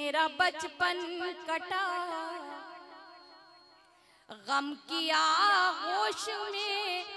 मेरा बचपन कटा गम की आगोश में,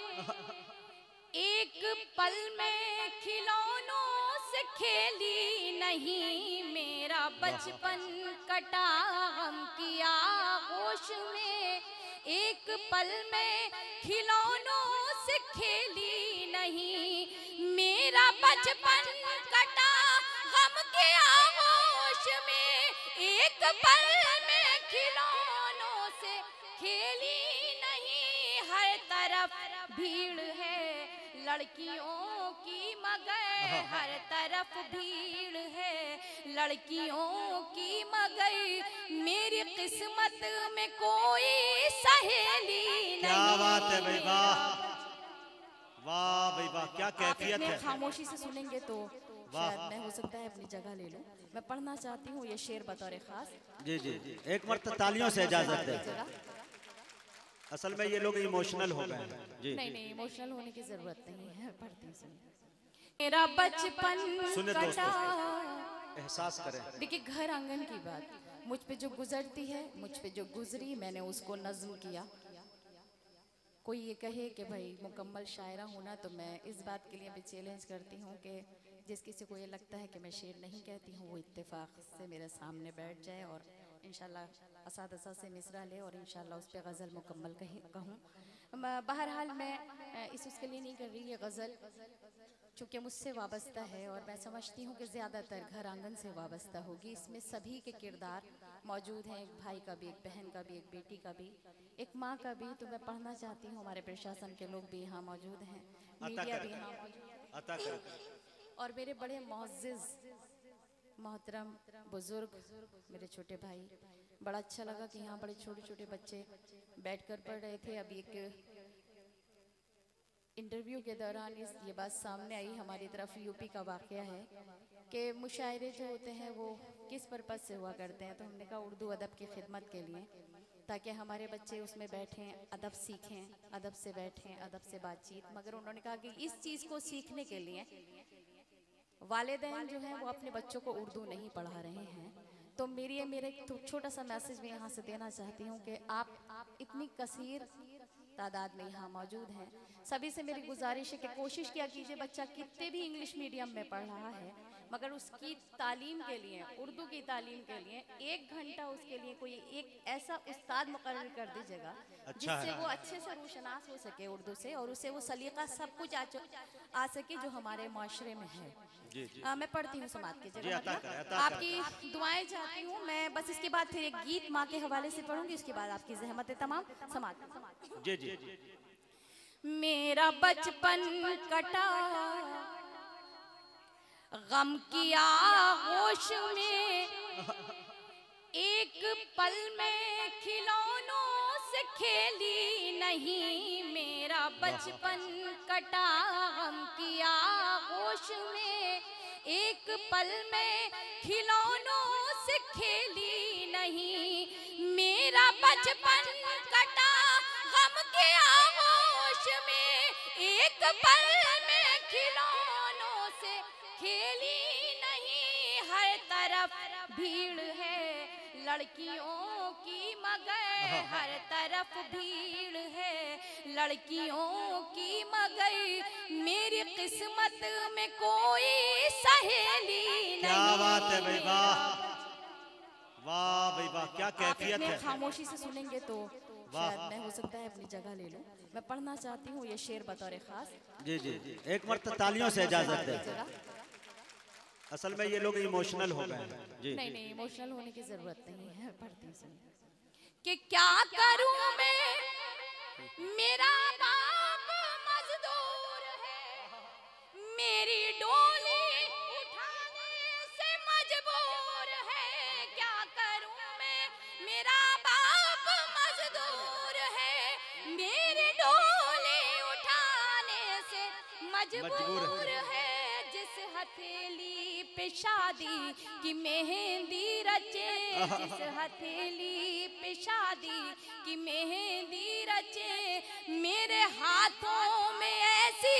एक पल में खिलौनों से खेली नहीं। मेरा बचपन कटा गम की आगोश में, एक पल में खिलौनों से खेली नहीं। मेरा बचपन कटा गम के आगोश में, एक पल में खिलौनों से खेली नहीं। हर तरफ भीड़ है लड़कियों की मगर, हर तरफ भीड़ है लड़कियों की मगर। मेरी किस्मत में कोई सहेली नहीं। क्या बात है भाई, वाह वाह भाई वाह, क्या कैफियत है। खामोशी से सुनेंगे तो शायद मैं हो सकता है अपनी जगह ले लूं। मैं पढ़ना चाहती हूँ ये शेर बतौर खास। जी जी जी, एक मर्तबा तालियों से इजाजत है। असल में ये लोग इमोशनल हो गए हैं जी। नहीं इमोशनल होने की जरूरत नहीं है, पढ़ती हूँ। मेरा बचपन कटा, एहसास करें। देखिए घर आंगन की बात, मुझ पे जो गुजरती है, मुझ पे जो गुजरी, मैंने उसको नज्म किया। कोई ये कहे कि भाई मुकम्मल शायरा होना, तो मैं इस बात के लिए भी चैलेंज करती हूँ कि जिस किसी को ये लगता है कि मैं शेर नहीं कहती हूँ, वो इत्तेफाक से मेरे सामने बैठ जाए और इंशाल्लाह असादसा से मिसरा ले और इंशाल्लाह उस पर गज़ल मुकम्मल कहूँ। बहरहाल मैं इस उसके लिए नहीं कर रही, ये गज़ल चूँकि मुझसे वाबस्ता है और मैं समझती हूँ कि ज़्यादातर घर आंगन से वाबस्ता होगी। इसमें सभी के किरदार मौजूद हैं, एक भाई का भी, एक बहन का भी, एक बेटी का भी, एक माँ का भी। तो मैं पढ़ना चाहती हूँ, हमारे प्रशासन के लोग भी यहाँ मौजूद हैं, मीडिया भी यहाँ मौजूद है, और मेरे बड़े मुअज़्ज़िज़ मोहतरम बुज़ुर्ग मेरे छोटे भाई। बड़ा अच्छा लगा कि यहाँ बड़े छोटे छोटे बच्चे बैठकर पढ़ रहे थे। अभी एक इंटरव्यू के दौरान ये बात सामने आई, हमारी तरफ यूपी का वाक़या है कि मुशायरे जो होते हैं वो किस पर्पज़ से हुआ करते हैं। तो हमने कहा उर्दू अदब की खिदमत के लिए, ताकि हमारे बच्चे उसमें बैठें, अदब सीखें, अदब से बैठें, अदब से बातचीत। मगर उन्होंने कहा कि इस चीज़ को सीखने के लिए वालिदैन जो हैं वो अपने बच्चों को उर्दू नहीं पढ़ा रहे हैं। तो मेरे छोटा सा मैसेज मैं यहाँ से देना चाहती हूँ कि आप इतनी कसीर तादाद में यहाँ मौजूद हैं, सभी से मेरी गुजारिश है कि कोशिश किया कीजिए, बच्चा कितने भी इंग्लिश मीडियम में पढ़ रहा है मगर उसकी तालीम के लिए, उर्दू की तालीम के लिए 1 घंटा उसके लिए कोई एक ऐसा उस्ताद मुकर्रर कर दीजिएगा जिससे वो अच्छे से रोशनास हो सके उर्दू से, और उसे वो सलीका सब कुछ आ सके जो हमारे माशरे में है। मैं पढ़ती हूँ, समात कीजिएगा, आपकी दुआएं चाहती हूँ मैं। बस इसके बाद फिर एक गीत माँ के हवाले से पढ़ूंगी, उसके बाद आपकी ज़हमत तमाम समात। जी जी। मेरा बचपन कटा गम की आगोश में, एक पल में खिलौनों से खेली नहीं। मेरा बचपन कटा गम की आगोश में, एक पल में खिलौनों से खेली नहीं। मेरा बचपन कटा गम के आगोश में, एक पल में खिलौनों से खेली नहीं। हर तरफ भीड़ है लड़कियों की मगर, हर तरफ भीड़ है लड़कियों की मगर। मेरी किस्मत में कोई सहेली नहीं। क्या बात है भाई, वाह वाह भाई वाह, क्या कैफियत है। खामोशी से सुनेंगे तो शायद मैं हो सकता है अपनी जगह ले लूं। मैं पढ़ना चाहती हूँ ये शेर बतौर खास। जी जी जी, एक मर्तबा तालियों से इजाजत है। असल में ये लोग इमोशनल हो गए हैं जी। नहीं इमोशनल होने की जरूरत नहीं है, पढ़ती हूँ कि क्या करूं मैं, मेरा बाप मजदूर है, मेरी डोली उठाने से मजबूर है। क्या करूं मैं, मेरा बाप मजदूर है, मेरी डोली उठाने से मजबूर है। जिस हथेली पे शादी की मेहंदी रचे, जिस हथेली पे शादी की मेहंदी रचे, मेरे हाथों में ऐसी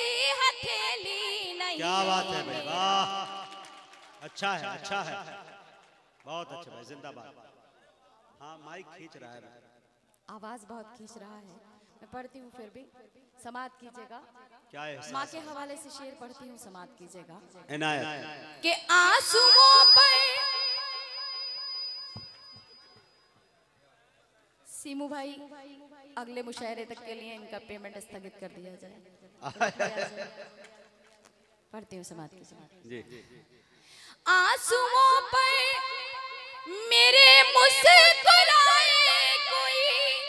हथेली नहीं। क्या बात है भाई, वाह, अच्छा है अच्छा है। बहुत अच्छा भाई, जिंदाबाद। हाँ माइक खींच रहा है, आवाज बहुत खींच रहा है। मैं पढ़ती हूँ फिर भी समाप्त कीजिएगा। क्या है? माँ के हवाले से शेर पढ़ती हूँ, समाप्त कीजिएगा। इनायत कि आंसुओं पर सीमू भाई अगले मुशायरे तक के लिए इनका पेमेंट स्थगित कर दिया जाए। पढ़ती हूँ, समाप्त कीजिए। आंसुओं पर मेरे मुस्कुराए कोई,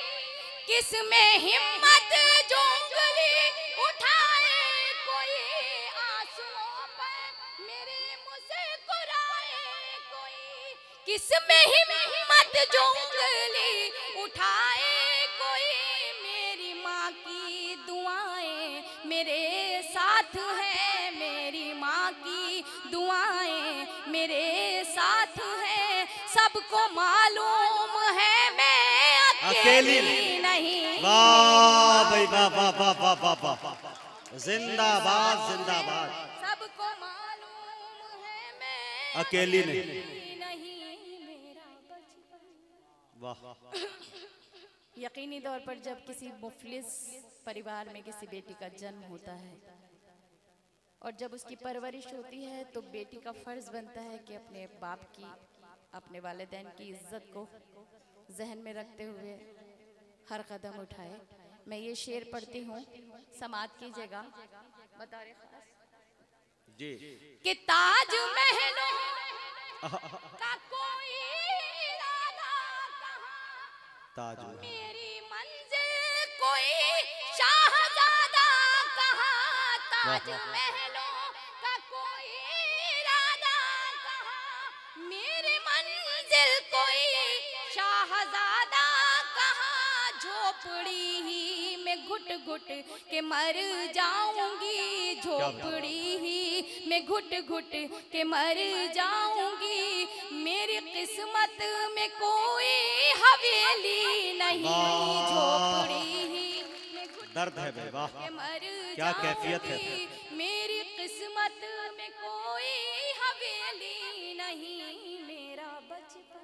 किसमें हिम्मत जो उंगली उठाए कोई। आंसुओं पर मेरे मुस्कुराए कोई, किसमें हिम्मत जो उंगली उठाए कोई। मेरी माँ की दुआएं मेरे साथ है, मेरी माँ की दुआएं मेरे साथ है। सबको मालूम है मैं अकेली नहीं। वाह भाई, वाह वाह वाह वाह वाह वाह, जिंदाबाद जिंदाबाद। सबको मालूम है मैं अकेली नहीं। मेरा बचपन। वाह। यकीनी तौर पर जब किसी मुफलिस परिवार में किसी बेटी का जन्म होता है और जब उसकी परवरिश होती है तो बेटी का फर्ज बनता है कि अपने बाप की, अपने वालिदैन की इज्जत को जहन में रखते हुए हर कदम उठाए। मैं ये शेर पढ़ती हूँ, समाप्त कीजिएगा। बतौर खास जी। कि ताज महलों का कोई इरादा कहाँ, ताज मेरी मंजिल कोई शाहजादा कहाँ। ताज महलों का कोई इरादा कहाँ, मेरी मंजिल कोई शाहजादा कहाँ। झोपड़ी ही में घुट घुट के मर जाऊंगी, झोपड़ी ही में घुट घुट के मर जाऊंगी। मेरी किस्मत में कोई हवेली नहीं, झोपड़ी ही में घुट दर्द है भाई, वाह के मर क्या कैफियत है। मेरी किस्मत में कोई हवेली नहीं, मेरा बचपन।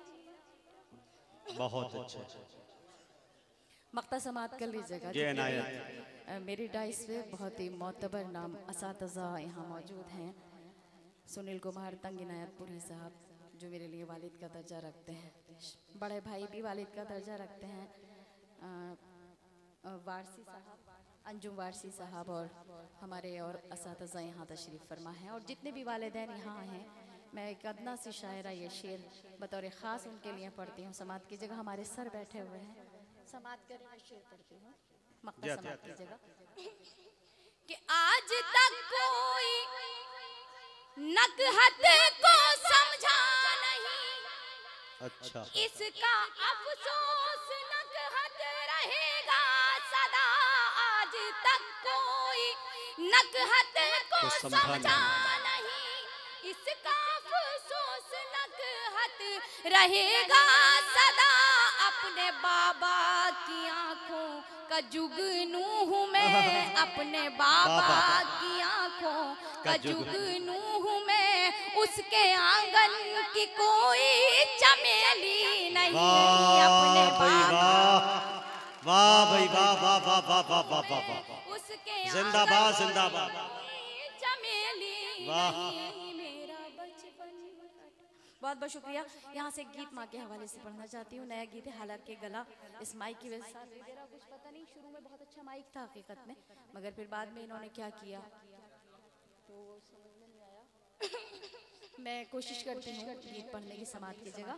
बहुत अच्छा। मक्ता समाप्त कर लीजिएगा। जी इनायत। मेरी डाइस पे बहुत ही मोतबर नाम असातिज़ा यहाँ मौजूद हैं। सुनील कुमार तंग इनायतपुरी साहब जो मेरे लिए वालिद का दर्जा रखते हैं, बड़े भाई भी वालिद का दर्जा रखते हैं, वारसी साहब, अंजुम वारसी साहब और हमारे और असातिज़ा यहाँ तशरीफ़ फरमा हैं। और जितने भी वालिदैन यहाँ हैं, मैं एक अदना सी शायरा ये शेर बतौर ख़ास उनके लिए पढ़ती हूँ। समाप्त कीजिएगा। हमारे सर बैठे हुए हैं, समाप्त करें। मैं शेर पढ़ती हूँ, मक्ता समाप्त कीजिएगा। कि आज तक कोई नकहत को समझा नहीं, अच्छा। इसका अफसोस नकहत रहेगा सदा। आज तक कोई नकहत को समझा नहीं, इसका अफसोस नकहत रहेगा सदा। अपने बाबा की आंखों का जुगनू हूँ मैं, अपने बाबा की आंखों का जुगनू हूँ मैं। उसके आंगन की कोई चमेली नहीं, अपने बाबा। वाह भाई, वाह वाह वाह वाह वाह वाह वाह वाह, उसके जिंदाबाद जिंदाबाद। चमेली वाह। नहीं, मेरा बचपन। बहुत बहुत शुक्रिया। यहाँ से एक गीत माँ के हवाले से पढ़ना चाहती हूँ। नया गीत है, हालांकि गला इस माइक की वजह से मेरा कुछ पता नहीं। शुरू में बहुत अच्छा माइक था हकीकत में, मगर फिर बाद में इन्होंने क्या किया तो समझ में नहीं आया। मैं कोशिश करती हूँ गीत पढ़ने की, समाप्त कीजिएगा।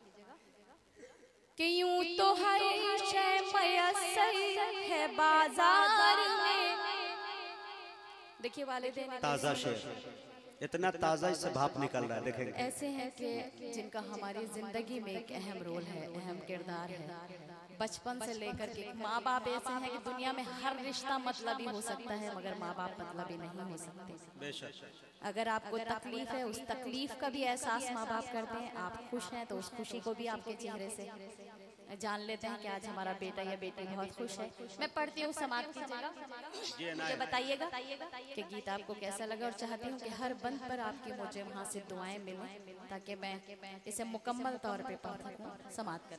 कि यूं तो हर शय मयस्सर है बाजार में। देखिए वालिदैन ताजा शेर, इतना ताजा इससे भाप निकल रहा है, देखेंगे। ऐसे हैं कि जिनका हमारी जिंदगी में एक अहम रोल है, अहम किरदार है। बचपन से लेकर के माँ बाप ऐसे हैं कि दुनिया में हर रिश्ता मतलबी हो सकता है, मगर माँ बाप मतलबी नहीं हो सकते। बेशक। अगर आपको तकलीफ है, उस तकलीफ का भी एहसास माँ बाप करते हैं। आप खुश हैं तो उस खुशी को भी आपके चेहरे से जान लेते हैं कि आज हमारा बेटा या बेटी बहुत खुश है। मैं पढ़ती हूँ, समाप्त कीजिएगा। मुझे बताइएगा कि गीत आपको कैसा लगा, और चाहती हूँ कि हर बंद पर आपकी मुझे वहाँ से दुआएं मिलें ताकि मैं इसे मुकम्मल तौर पे पढ़ सकूँ। समाप्त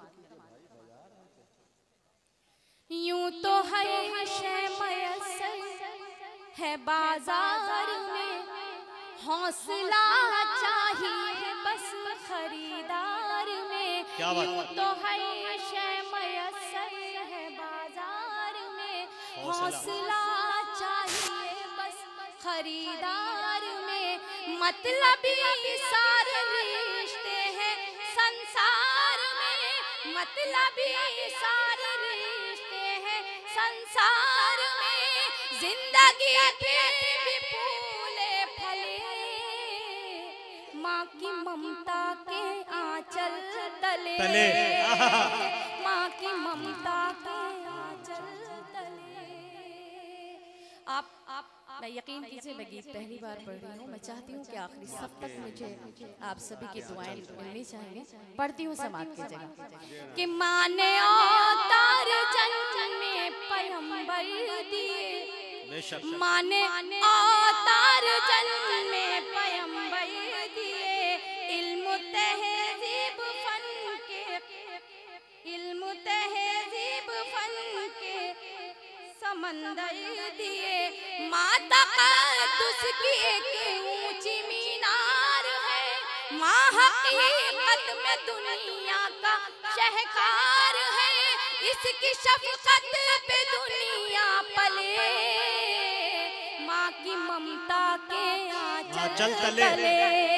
यूं तो है शय मयस्सर है बाजार में, हौसला चाहिए बस खरीदार में। यूं तो है शय मयस्सर है बाजार में, हौसला चाहिए बस खरीदार में। मतलबी सारे रिश्ते हैं संसार में, मतलबी सारे रिश्ते हैं संसार में। जिंदगी फिर भी फूले फले, माँ की ममता के आंचल तले, माँ की ममता के आंचल तले। आप मैं यकीन कीजिए, मैं गीत पहली बार पढ़ रही हूँ। मैं चाहती हूँ कि आखिरी सब तक मुझे आप सभी की दुआएं मिलनी चाहिए। पढ़ती हूँ, समाप्त कीजिएगा। कि माने अवतार जन्म में पैगंबर दिए, माने अवतार जन्म में पैगंबर दिए। इल्म तहजीब फन के, इल्म तहजीब फन के समंदर दिए। माता क़ुद्स की एक ऊंची मीनार है, माँ हकीकत में दुनिया का शहकार है। इसकी शफ़क़त पे दुनिया पले, माँ की ममता के आंचल तले,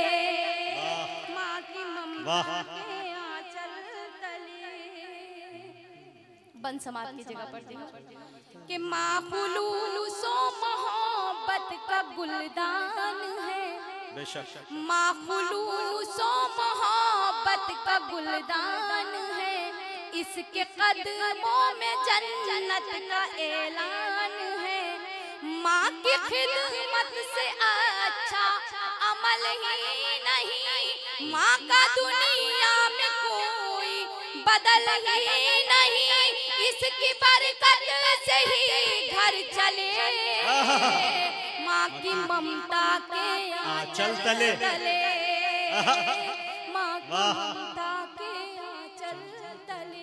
माँ की ममता के आंचल तले। बंद समाप्त की जगह पढ़ती हूँ कि माँ खुलूसो मोहब्बत का गुलदान है, माँ खुलूसो मोहब्बत का गुलदान है। इसके कदमों में जन्नत का ऐलान है। माँ की खिदमत से अच्छा अमल ही नहीं, माँ का दुनिया में कोई बदल ही नहीं। इसकी बरकत से ही घर चले, माँ की ममता के आंचल तले, माँ की ममता के आंचल तले।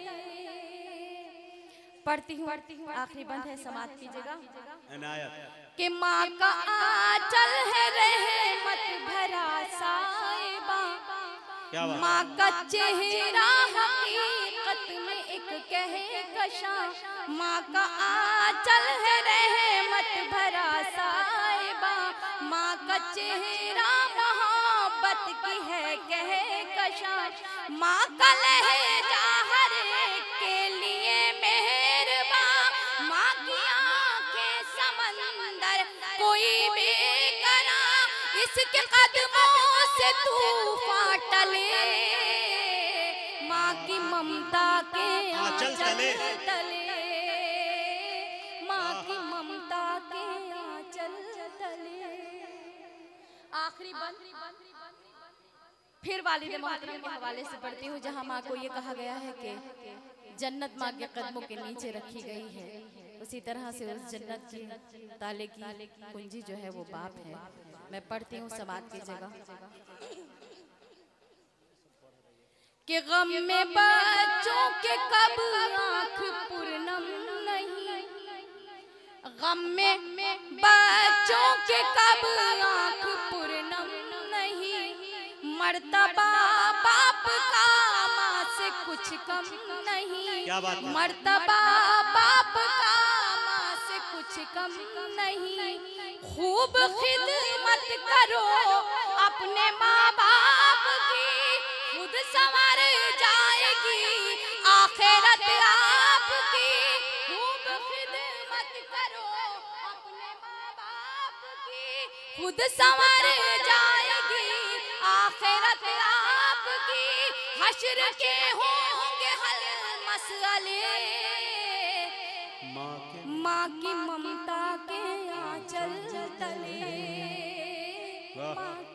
पढ़ती हूँ, आखिरी बंद है, समाप्त कीजिएगा। कि माँ का आंचल है रहमत भरा साहिबा, माँ का चेहरा हकीकत में एक कहकशां। माँ का आंचल है रहमत भरा साहिबा, माँ का चेहरा मोहब्बत की है कहकशां। माँ का लहजा हर एक के लिए मेहरबान, माँ की आंखें समंदर कोई बेकरां। इसके कदमों से तूफान टले, माँ की ममता के आंचल तले, माँ की ममता के आंचल तले। आखिरी बंद फिर वालिद मोहतरम के हवाले से पढ़ती हूँ, जहाँ माँ को ये कहा गया है कि जन्नत माँ के कदमों के नीचे रखी गई है, उसी तरह से उस जन्नत की ताले की कुंजी जो है वो बाप है। मैं पढ़ती हूँ, समाप्त की जगह। कि गम में बच्चों के कब आँख पूर्णम नहीं, गम में बच्चों के कब आँख पूर्णम नहीं। मर्तबा बाप का माँ से कुछ कम नहीं, मर्तबा बाप का माँ से कुछ कम नहीं। खूब खिदमत करो अपने माँ बाप की, खुद संवर जाएगी आखिरत आपकी। खूब खिदमत करो अपने माँ बाप की, खुद संवर जाएगी आखिरत आपकी। हश्र के होंगे हल मसले, माँ की ममता के आंचल तले, माँ